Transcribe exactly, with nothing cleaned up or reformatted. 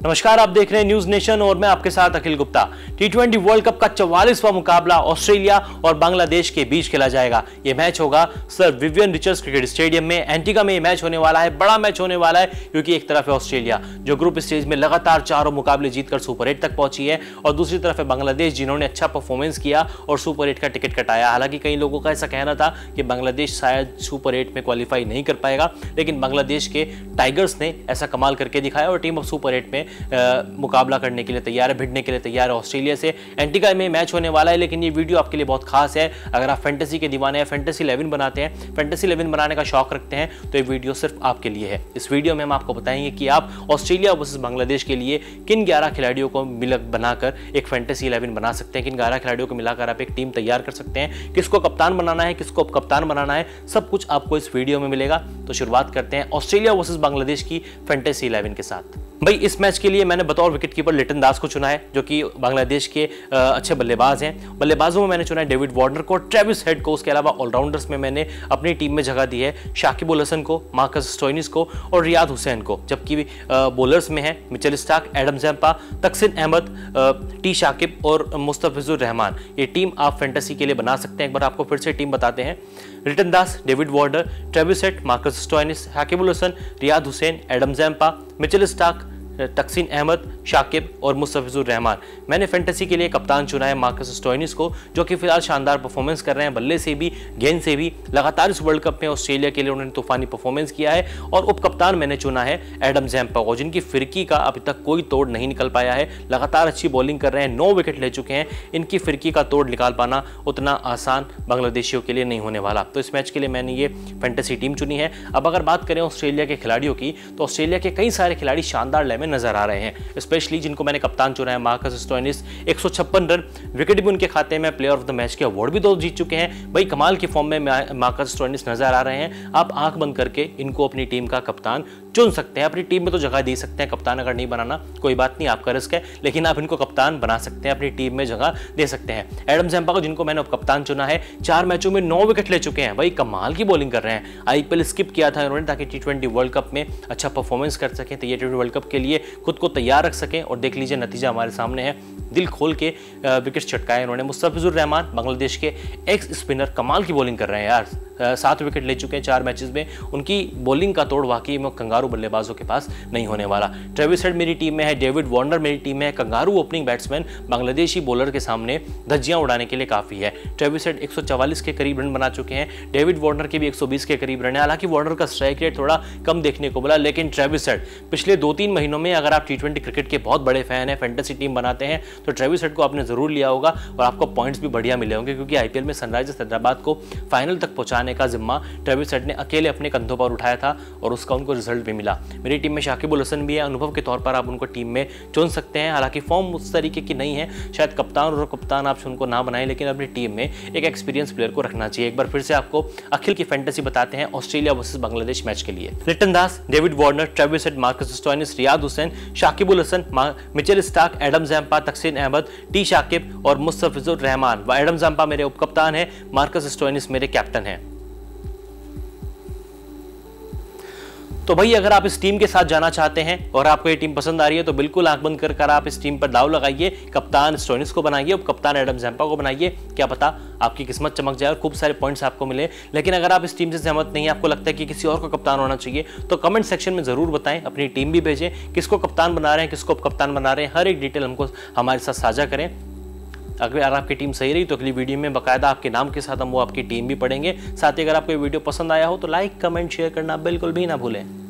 नमस्कार, आप देख रहे हैं न्यूज नेशन और मैं आपके साथ Akhil Gupta. T twenty world cup का चौवालीसवां मुकाबला ऑस्ट्रेलिया और बांग्लादेश के बीच खेला जाएगा। यह मैच होगा sir Vivian Richards cricket stadium में एंटीगा में। यह मैच होने वाला है, बड़ा मैच होने वाला है, क्योंकि एक तरफ है ऑस्ट्रेलिया जो ग्रुप स्टेज में लगातार चारों मुकाबले जीतकर सुपर एट तक पहुंची है, और दूसरी तरफ है बांग्लादेश जिन्होंने अच्छा परफॉर्मेंस किया और सुपर एट का टिकट कटाया। हालांकि कई लोगों का ऐसा कहना था कि बांग्लादेश शायद सुपर एट में क्वालिफाई नहीं कर पाएगा, लेकिन बांग्लादेश के टाइगर्स ने ऐसा कमाल करके दिखाया और टीम अब सुपर एट में आ, मुकाबला करने के लिए तैयार है, भिड़ने के लिए तैयार है ऑस्ट्रेलिया से। एंटीगा में मैच होने वाला है, लेकिन ये वीडियो आपके लिए बहुत खास है। अगर आप फैंटेसी के दीवाने हैं, फैंटेसी इलेवन बनाते हैं, फैंटेसी इलेवन बनाने का शौक रखते हैं, तो ये वीडियो सिर्फ आपके लिए है। इस वीडियो में हम आपको बताएंगे कि आप ऑस्ट्रेलिया वर्सेस बांग्लादेश के लिए किन ग्यारह खिलाड़ियों को मिल बनाकर एक फैंटेसी इलेवन बना सकते हैं, किन ग्यारह खिलाड़ियों को मिलाकर आप एक टीम तैयार कर सकते हैं, किसको कप्तान बनाना है, किसको कप्तान बनाना है, सब कुछ आपको इस वीडियो में मिलेगा। तो शुरुआत करते हैं ऑस्ट्रेलिया वर्सेस बांग्लादेश की फैंटेसी इलेवन के साथ। भाई, इस मैच के लिए मैंने बतौर विकेटकीपर लिटन दास को चुना है, जो कि बांग्लादेश के अच्छे बल्लेबाज हैं। बल्लेबाजों में मैंने चुना है डेविड वार्नर को, ट्रेविस हेड को। उसके अलावा ऑलराउंडर्स में मैंने अपनी टीम में जगह दी है शाकिब उल हसन को, मार्कस स्टोइनिस को और रियाद हुसैन को। जबकि बॉलर्स में है Mitchell Starc, Adam Zampa, Taskin Ahmed, टी शाकिब और मुस्तफिजुर रहमान। ये टीम आप फैंटेसी के लिए बना सकते हैं। एक बार आपको फिर से टीम बताते हैं। Liton Das, David Warner, Travis Head, Marcus Stoinis, Shakib Al Hasan, Riyad Hossain, Adam Zampa, Mitchell Starc, Taskin Ahmed, Shakib और मुस्तफिजुर रहमान। मैंने फैंटेसी के लिए कप्तान चुना है मार्कस स्टोइनिस को, जो कि फिलहाल शानदार परफॉर्मेंस कर रहे हैं, बल्ले से भी गेंद से भी। लगातार इस वर्ल्ड कप में ऑस्ट्रेलिया के लिए उन्होंने तूफानी परफॉर्मेंस किया है। और उप कप्तान मैंने चुना है एडम जैम्पा को, जिनकी फिरकी का अभी तक कोई तोड़ नहीं निकल पाया है। लगातार अच्छी बॉलिंग कर रहे हैं, नौ विकेट ले चुके हैं। इनकी फिरकी का तोड़ निकाल पाना उतना आसान बांग्लादेशियों के लिए नहीं होने वाला। तो इस मैच के लिए मैंने ये फैंटेसी टीम चुनी है। अब अगर बात करें ऑस्ट्रेलिया के खिलाड़ियों की, तो ऑस्ट्रेलिया के कई सारे खिलाड़ी शानदार लय में नजर आ रहे हैं। स्पेशली जिनको मैंने कप्तान चुना है मार्कस स्टोइनिस, एक सौ छप्पन रन, विकेट भी उनके खाते में, प्लेयर ऑफ द मैच के अवार्ड भी दो जीत चुके हैं। भाई, कमाल की फॉर्म में मार्कस स्टोइनिस नजर आ रहे हैं। आप आंख बंद करके इनको अपनी टीम का कप्तान चुन सकते हैं। अपनी टीम में तो जगह दे सकते हैं, कप्तान अगर नहीं बनाना कोई बात नहीं, आपका रिस्क है, लेकिन आप इनको कप्तान बना सकते हैं, अपनी टीम में जगह दे सकते हैं। एडम जैम्पा को, जिनको मैंने कप्तान चुना है, चार मैचों में नौ विकेट ले चुके हैं। भाई, कमाल की बॉलिंग कर रहे हैं। आईपीएल स्किप किया था उन्होंने ताकि टी ट्वेंटी वर्ल्ड कप में अच्छा परफॉर्मेंस कर सकें, तो ये टी ट्वेंटी वर्ल्ड कप के लिए खुद को तैयार रख सकें। और देख लीजिए, नतीजा हमारे सामने है। दिल खोल के विकेट चटकाए उन्होंने। मुस्तफिजुर रहमान, बांग्लादेश के एक्स स्पिनर, कमाल की बॉलिंग कर रहे हैं यार। सात विकेट ले चुके हैं चार मैचेस में। उनकी बॉलिंग का तोड़ वाकई में कंगारू बल्लेबाजों के पास नहीं होने वाला। ट्रेविस हेड मेरी टीम में है, डेविड वार्नर मेरी टीम में है। Kangaroo opening batsman Bangladeshi bowler के सामने धज्जियां उड़ाने के लिए काफ़ी है। ट्रेविस हेड एक सौ चवालीस के करीब रन बना चुके हैं। डेविड वार्नर के भी एक सौ बीस के करीब रन है। हालांकि वार्नर का स्ट्राइक रेट थोड़ा कम देखने को मिला, लेकिन ट्रेविस हेड पिछले दो तीन महीनों में, अगर आप टी ट्वेंटी क्रिकेट के बहुत बड़े फैन हैं, फैंटेसी टीम बनाते हैं, तो ट्रेविस हेड को आपने जरूर लिया होगा और आपको पॉइंट्स भी बढ़िया मिले होंगे, क्योंकि आईपीएल में सनराइजर्स हैदराबाद को फाइनल तक पहुंचाने का जिम्मा ट्रेविस हेड ने अकेले अपने कंधों पर उठाया था और उसका उनको रिजल्ट भी मिला। मेरी टीम में शाकिब उल हसन भी है। अनुभव के तौर पर आप उनको टीम में चुन सकते हैं। हालांकि फॉर्म उस तरीके की नहीं है, शायद कप्तान और कप्तान आप उनको ना बनाएं, लेकिन अपनी टीम में एक एक्सपीरियंस प्लेयर को रखना चाहिए। एक बार फिर से आपको अखिल की फैंटेसी बताते हैं ऑस्ट्रेलिया वर्सेस बांग्लादेश मैच के लिए। Liton Das, David Warner, Travis Head, Marcus Stoinis, Riyad Hossain, Shakib Al Hasan, Mitchell Starc, Adam Zampa, Taskin Ahmed, टी शाकिब और मुस्तफिजुर रहमान। एडम जैम्पा मेरे उप कप्तान है, मार्कस स्टोइनिस मेरे कैप्टन हैं। तो भाई, अगर आप इस टीम के साथ जाना चाहते हैं और आपको ये टीम पसंद आ रही है, तो बिल्कुल आंख बंद कर कर आप इस टीम पर दाव लगाइए। कप्तान स्टोइनिस को बनाइए, उप कप्तान एडम जैम्पा को बनाइए। क्या पता आपकी किस्मत चमक जाए और खूब सारे पॉइंट्स आपको मिले। लेकिन अगर आप इस टीम से सहमत नहीं है, आपको लगता है कि किसी और को कप्तान होना चाहिए, तो कमेंट सेक्शन में जरूर बताएं। अपनी टीम भी भेजें, किसको कप्तान बना रहे हैं, किसको उप कप्तान बना रहे हैं, हर एक डिटेल हमको हमारे साथ साझा करें। अगर आपकी टीम सही रही तो अगली वीडियो में बाकायदा आपके नाम के साथ हम वो आपकी टीम भी पढ़ेंगे। साथ ही अगर आपको ये वीडियो पसंद आया हो तो लाइक, कमेंट, शेयर करना बिल्कुल भी ना भूलें।